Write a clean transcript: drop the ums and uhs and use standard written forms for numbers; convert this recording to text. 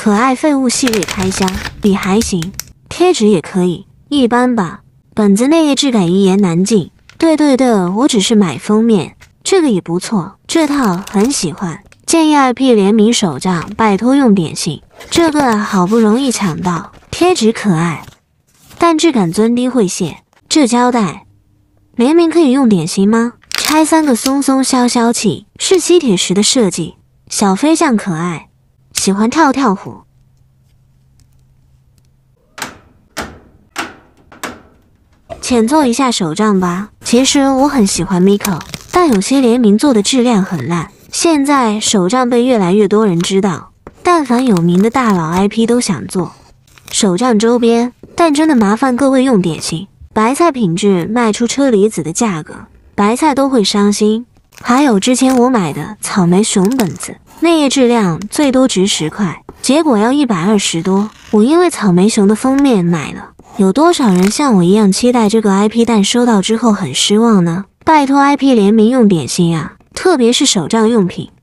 可爱废物系列开箱，笔还行，贴纸也可以，一般吧。本子内页质感一言难尽。对的，我只是买封面，这个也不错，这套很喜欢。建议 IP 联名手账，拜托用点心。这个好不容易抢到，贴纸可爱，但质感尊低会谢。这胶带联名可以用点心吗？拆3个松松消气，是吸铁石的设计，小飞象可爱，喜欢跳虎。浅奏一下手账吧。其实我很喜欢 Miko， 但有些联名做的质量很烂。现在手账被越来越多人知道，但凡有名的大佬 IP 都想做手账周边，但真的麻烦各位用点心。白菜品质卖出车厘子的价格，白菜都会伤心。还有之前我买的草莓熊本子，内页质量最多值10块，结果要120多。我因为草莓熊的封面买了。有多少人像我一样期待这个 IP， 但收到之后很失望呢？拜托 IP 联名用点心啊，特别是手账用品。